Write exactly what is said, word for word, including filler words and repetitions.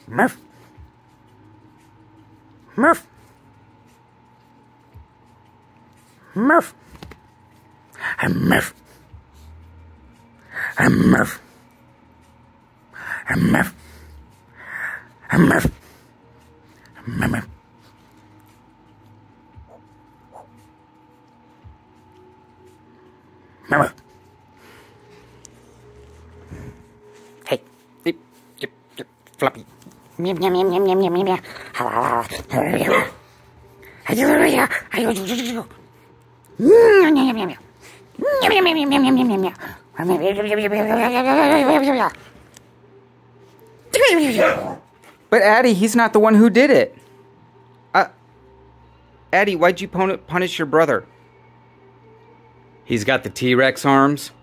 Murph. Murph. Murph. I'm Murph. I'm Murph. I'm Murph. I'm Murph. I'm Murph. Murph. Hey, hey, hey, hey, Floppy. Meow, meow, meow, meow, meow, meow, meow. But Addie, he's not the one who did it. Uh, Addie, why'd you pun- punish your brother? He's got the T-Rex arms.